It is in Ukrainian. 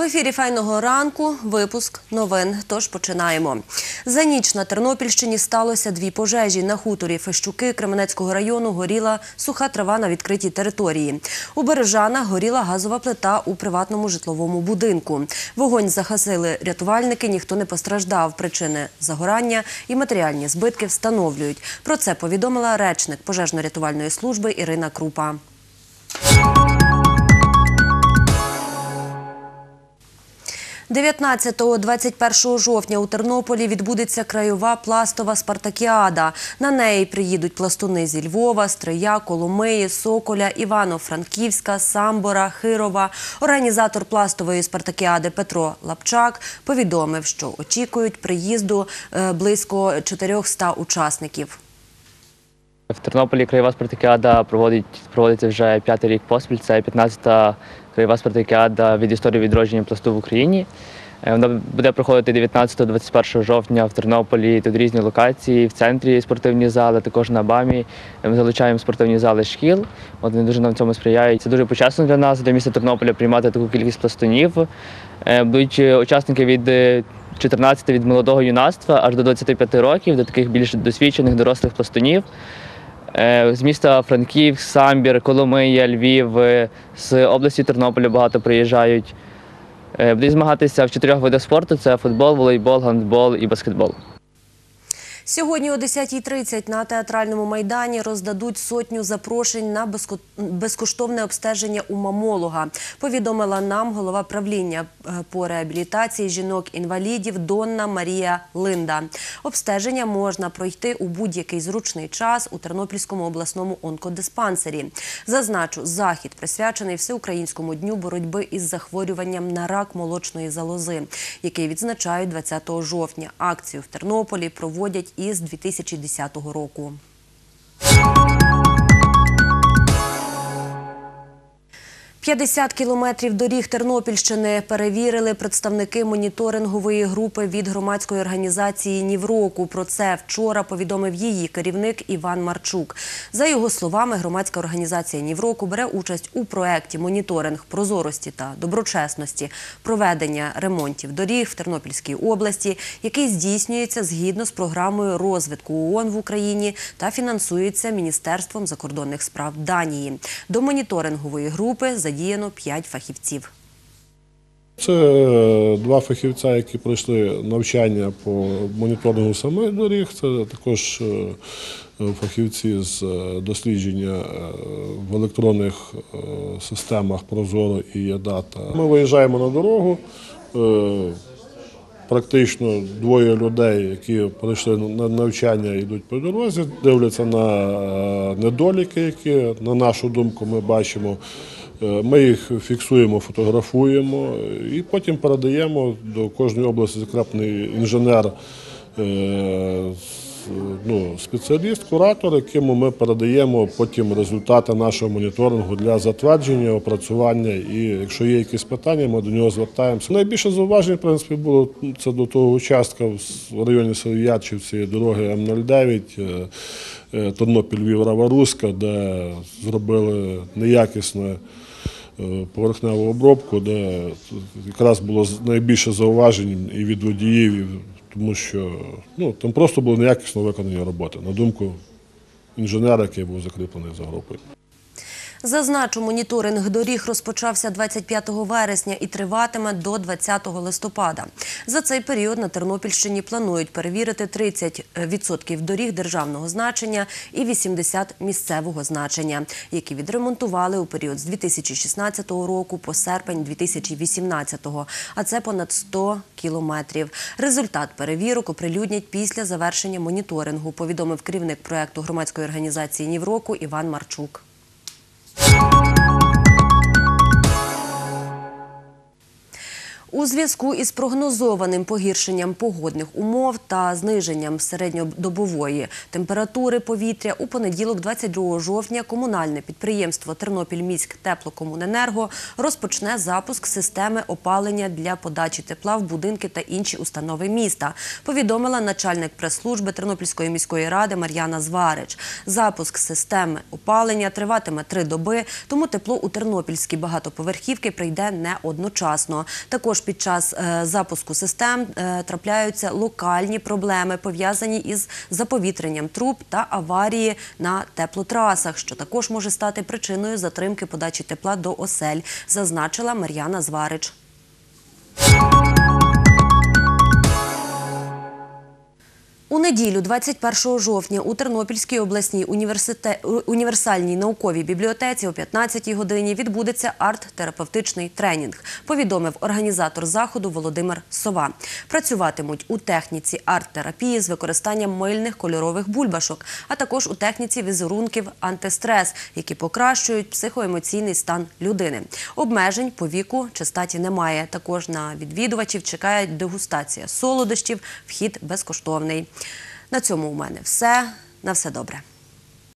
ефірі «Файного ранку» випуск новин. Тож починаємо. За ніч на Тернопільщині сталося дві пожежі. На хуторі Фещуки Кременецького району горіла суха трава на відкритій території. У Бережанах горіла газова плита у приватному житловому будинку. Вогонь загасили рятувальники, ніхто не постраждав. Причини загорання і матеріальні збитки встановлюють. Про це повідомила речник пожежно-рятувальної служби Ірина Крупа. 19-21 жовтня у Тернополі відбудеться краєва пластова спартакіада. На неї приїдуть пластуни зі Львова, Стрия, Коломиї, Соколя, Івано-Франківська, Самбора, Хирова. Організатор пластової спартакіади Петро Лапчак повідомив, що очікують приїзду близько 400 учасників. В Тернополі краєва спартакіада проводиться вже 5-й рік поспіль. Це 15-та краєва спартакіада від історії відродження пласту в Україні. Вона буде проходити 19-21 жовтня в Тернополі. Тут різні локації, в центрі спортивні зали, також на БАМі. Ми залучаємо спортивні зали шкіл. Вони дуже нам цьому сприяють. Це дуже почесно для нас, для міста Тернополя, приймати таку кількість пластунів. Будуть учасники від 14 від молодого юнацтва аж до 25 років, до таких більш досвідчених дорослих пластунів. З міста Франківськ, Самбір, Коломия, Львів, з області Тернополя багато приїжджають. Будуть змагатися в 4 видах спорту – це футбол, волейбол, гандбол і баскетбол. Сьогодні о 10:30 на Театральному майдані роздадуть сотню запрошень на безкоштовне обстеження у мамолога, повідомила нам голова правління по реабілітації жінок-інвалідів Донна Марія Линда. Обстеження можна пройти у будь-який зручний час у Тернопільському обласному онкодиспансері. Зазначу, захід присвячений Всеукраїнському дню боротьби із захворюванням на рак молочної залози, який відзначають 20 жовтня. Акцію в Тернополі проводять із 2010 року. «50 кілометрів доріг Тернопільщини» перевірили представники моніторингової групи від громадської організації «Нівроку». Про це вчора повідомив її керівник Іван Марчук. За його словами, громадська організація «Нівроку» бере участь у проєкті «Моніторинг прозорості та доброчесності проведення ремонтів доріг в Тернопільській області», який здійснюється згідно з програмою розвитку ООН в Україні та фінансується Міністерством закордонних справ Данії. До моніторингової групи задіяно 5 фахівців. Це 2 фахівця, які пройшли навчання по моніторингу самих доріг. Це також фахівці з дослідження в електронних системах Прозоро і Є-Дата. Ми виїжджаємо на дорогу. Практично 2 людей, які пройшли на навчання, йдуть по дорозі, дивляться на недоліки, які, на нашу думку, ми бачимо. Ми їх фіксуємо, фотографуємо і потім передаємо до кожної області закреплений інженер, спеціаліст, куратор, якому ми передаємо потім результати нашого моніторингу для затвердження, опрацювання. І якщо є якісь питання, ми до нього звертаємося. Найбільше зауважень, в принципі, було це до того участка в районі Село-Ярчівці, дороги М09, Тернопіль-Львів-Рава-Руська, де зробили неякісну поверхневу обробку, де якраз було найбільше зауважень і від водіїв, тому що там просто було неякісно виконані роботи, на думку інженера, який був закріплений за групою. Зазначу, моніторинг доріг розпочався 25 вересня і триватиме до 20 листопада. За цей період на Тернопільщині планують перевірити 30% доріг державного значення і 80% місцевого значення, які відремонтували у період з 2016 року по серпень 2018, а це понад 100 кілометрів. Результат перевірок оприлюднять після завершення моніторингу, повідомив керівник проєкту громадської організації «Нівроку» Іван Марчук. У зв'язку із прогнозованим погіршенням погодних умов та зниженням середньодобової температури повітря у понеділок, 22 жовтня, комунальне підприємство «Тернопільміськтеплокомуненерго» розпочне запуск системи опалення для подачі тепла в будинки та інші установи міста, повідомила начальник прес-служби Тернопільської міської ради Мар'яна Зварич. Запуск системи опалення триватиме 3 доби, тому тепло у тернопільські багатоповерхівки прийде не одночасно. Також під час запуску систем трапляються локальні проблеми, пов'язані із заповітренням труб та аварії на теплотрасах, що також може стати причиною затримки подачі тепла до осель, зазначила Мар'яна Зварич. У неділю, 21 жовтня, у Тернопільській обласній універсальній науковій бібліотеці о 15-й годині відбудеться арт-терапевтичний тренінг, повідомив організатор заходу Володимир Сова. Працюватимуть у техніці арт-терапії з використанням мильних кольорових бульбашок, а також у техніці візерунків антистрес, які покращують психоемоційний стан людини. Обмежень по віку чи статі немає. Також на відвідувачів чекає дегустація солодощів, вхід безкоштовний. На цьому у мене все. На все добре.